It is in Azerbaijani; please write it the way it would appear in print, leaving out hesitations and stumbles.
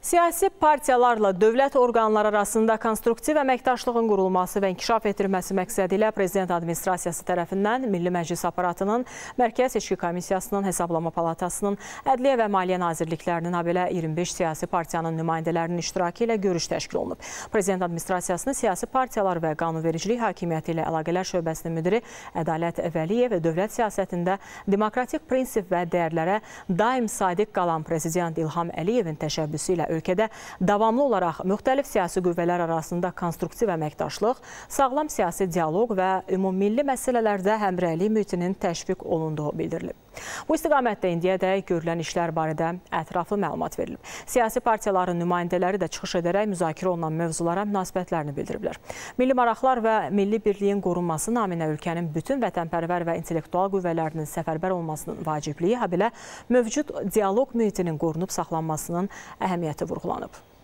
Siyasi partiyalarla dövlət orqanları arasında konstruktiv əməkdaşlığın qurulması və inkişaf etdirilməsi məqsədi ilə Prezident Administrasiyası tərəfindən Milli Məclis Aparatının, Mərkəz Seçki Komissiyasının, Hesablama Palatasının, Ədliyyə və Maliyyə Nazirliklərinin, habelə 25 siyasi partiyanın nümayəndələrinin iştirakı ilə görüş təşkil olunub. Prezident Administrasiyasının siyasi partiyalar və qanunvericilik hakimiyyəti ilə əlaqələr şöbəsinin müdiri Ədalət Vəliyev dövlət siyasətində demokratik prinsip və dəyərlərə daim sadiq qalan Prezident İlham Əliyevin təşəbbüsü ilə ölkədə davamlı olaraq müxtəlif siyasi qüvvələr arasında konstruktiv əməkdaşlıq, sağlam siyasi dialoq və ümummilli məsələlərdə həmrəylik mühitinin təşviq olunduğu bildirilib. Bu istiqamətdə indiyədək görülən işlər barədə ətraflı məlumat verilib. Siyasi partiyaların nümayəndələri də çıxış edərək müzakirə olunan mövzulara münasibətlərini bildiriblər. Milli maraqlar və milli birliyin qorunması naminə ölkənin bütün vətənpərvər və intellektual qüvvələrinin səfərbər olmasının vacibliyi, habelə mövcud dialoq mühitinin qorunub saxlanmasının əhəmiyyəti vurğulanıb.